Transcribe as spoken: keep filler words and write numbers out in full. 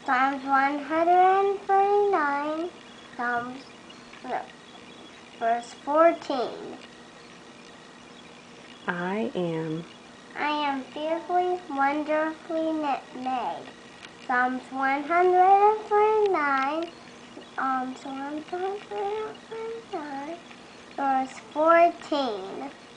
Psalms one hundred thirty-nine, Psalms, no, verse fourteen. I am. I am fearfully, wonderfully made. Psalms one hundred thirty-nine, um, Psalms one hundred thirty-nine, verse fourteen.